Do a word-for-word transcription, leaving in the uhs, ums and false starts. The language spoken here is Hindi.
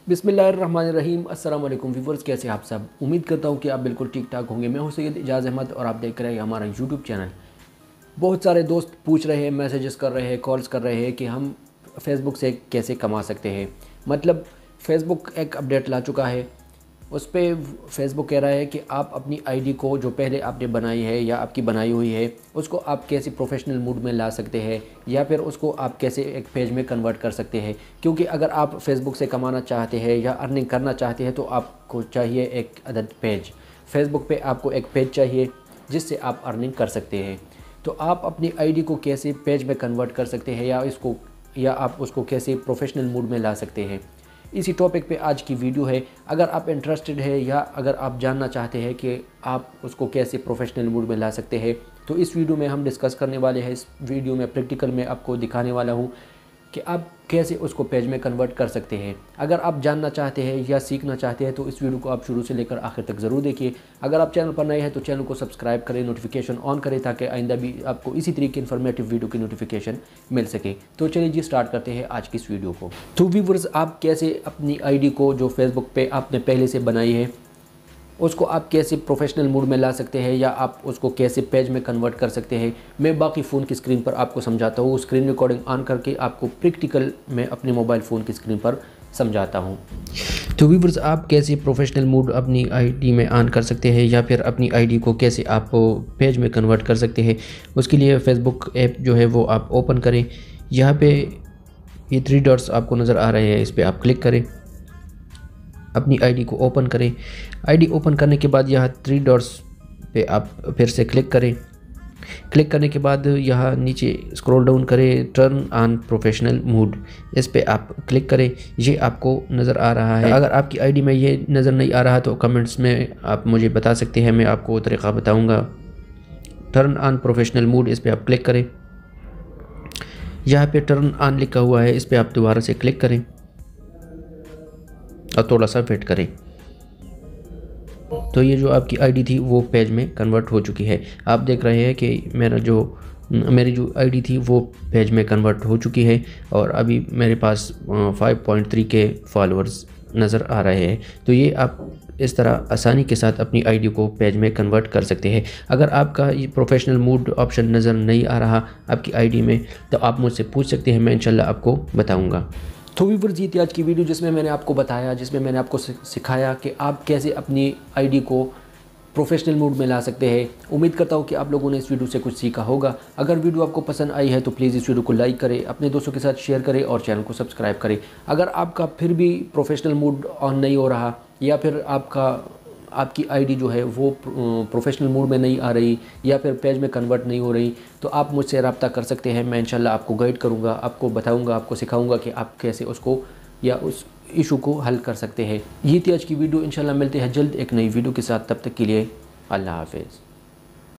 बिस्मिल्लाहिर्रहमानिर्रहीम। अस्सलाम वालेकुम व्यूअर्स, कैसे आप सब। उम्मीद करता हूँ कि आप बिल्कुल ठीक ठाक होंगे। मैं हूँ सैयद इजाज़ अहमद और आप देख रहे हैं हमारा यूट्यूब चैनल। बहुत सारे दोस्त पूछ रहे हैं, मैसेजेस कर रहे हैं, कॉल्स कर रहे हैं कि हम फेसबुक से कैसे कमा सकते हैं। मतलब फ़ेसबुक एक अपडेट ला चुका है, उस पर फेसबुक कह रहा है कि आप अपनी आईडी को जो पहले आपने बनाई है या आपकी बनाई हुई है उसको आप कैसे प्रोफेशनल मूड में ला सकते हैं या फिर उसको आप कैसे एक पेज में कन्वर्ट कर सकते हैं। क्योंकि अगर आप फेसबुक से कमाना चाहते हैं या अर्निंग करना चाहते हैं तो आपको चाहिए एक अदद पेज। फेसबुक पे आपको एक पेज चाहिए जिससे आप अर्निंग कर सकते हैं। तो आप अपनी आईडी को कैसे पेज में कन्वर्ट कर सकते हैं या इसको या आप उसको कैसे प्रोफेशनल मूड में ला सकते हैं, इसी टॉपिक पे आज की वीडियो है। अगर आप इंटरेस्टेड है या अगर आप जानना चाहते हैं कि आप उसको कैसे प्रोफेशनल मूड में ला सकते हैं तो इस वीडियो में हम डिस्कस करने वाले हैं। इस वीडियो में प्रैक्टिकल में आपको दिखाने वाला हूँ कि आप कैसे उसको पेज में कन्वर्ट कर सकते हैं। अगर आप जानना चाहते हैं या सीखना चाहते हैं तो इस वीडियो को आप शुरू से लेकर आखिर तक ज़रूर देखिए। अगर आप चैनल पर नए हैं तो चैनल को सब्सक्राइब करें, नोटिफिकेशन ऑन करें ताकि आइंदा भी आपको इसी तरीके इन्फॉर्मेटिव वीडियो की नोटिफिकेशन मिल सके। तो चलिए जी स्टार्ट करते हैं आज की इस वीडियो को। तो व्यूअर्स, आप कैसे अपनी आई डी को जो फेसबुक पे आपने पहले से बनाई है उसको आप कैसे प्रोफेशनल मूड में ला सकते हैं या आप उसको कैसे पेज में कन्वर्ट कर सकते हैं, मैं बाकी फ़ोन की स्क्रीन पर आपको समझाता हूँ। स्क्रीन रिकॉर्डिंग ऑन करके आपको प्रैक्टिकल में अपने मोबाइल फ़ोन की स्क्रीन पर समझाता हूँ। तो व्यूअर्स, आप कैसे प्रोफेशनल मूड अपनी आईडी में ऑन कर सकते हैं या फिर अपनी आईडी को कैसे आप पेज में कन्वर्ट कर सकते हैं, उसके लिए फेसबुक ऐप जो है वो आप ओपन करें। यहाँ पे ये थ्री डॉट्स आपको नज़र आ रहे हैं, इस पर आप क्लिक करें, अपनी आईडी को ओपन करें। आईडी ओपन करने के बाद यहाँ थ्री डॉट्स पे आप फिर से क्लिक करें। क्लिक करने के बाद यहाँ नीचे स्क्रॉल डाउन करें, टर्न ऑन प्रोफेशनल मूड, इस पे आप क्लिक करें। ये आपको नज़र आ रहा है। अगर आपकी आईडी में ये नज़र नहीं आ रहा तो कमेंट्स में आप मुझे बता सकते हैं, मैं आपको तरीक़ा बताऊँगा। टर्न ऑन प्रोफेशनल मूड, इस पर आप क्लिक करें। यहाँ पे टर्न ऑन लिखा हुआ है, इस पर आप दोबारा से क्लिक करें और थोड़ा सा वेट करें। तो ये जो आपकी आईडी थी वो पेज में कन्वर्ट हो चुकी है। आप देख रहे हैं कि मेरा जो मेरी जो आईडी थी वो पेज में कन्वर्ट हो चुकी है और अभी मेरे पास five point three K followers नज़र आ रहे हैं। तो ये आप इस तरह आसानी के साथ अपनी आईडी को पेज में कन्वर्ट कर सकते हैं। अगर आपका ये प्रोफेशनल मूड ऑप्शन नज़र नहीं आ रहा आपकी आईडी में तो आप मुझसे पूछ सकते हैं, मैं इंशाल्लाह आपको बताऊँगा। तो व्यूअर्स, ये थी आज की वीडियो जिसमें मैंने आपको बताया, जिसमें मैंने आपको सिखाया कि आप कैसे अपनी आईडी को प्रोफेशनल मूड में ला सकते हैं। उम्मीद करता हूँ कि आप लोगों ने इस वीडियो से कुछ सीखा होगा। अगर वीडियो आपको पसंद आई है तो प्लीज़ इस वीडियो को लाइक करें, अपने दोस्तों के साथ शेयर करें और चैनल को सब्सक्राइब करें। अगर आपका फिर भी प्रोफेशनल मूड ऑन नहीं हो रहा या फिर आपका आपकी आईडी जो है वो प्रोफेशनल मूड में नहीं आ रही या फिर पेज में कन्वर्ट नहीं हो रही तो आप मुझसे रब्ता कर सकते हैं। मैं इंशाल्लाह आपको गाइड करूँगा, आपको बताऊँगा, आपको सिखाऊँगा कि आप कैसे उसको या उस इशू को हल कर सकते हैं। ये थी आज की वीडियो। इंशाल्लाह मिलते हैं जल्द एक नई वीडियो के साथ, तब तक के लिए अल्लाह हाफ़िज़।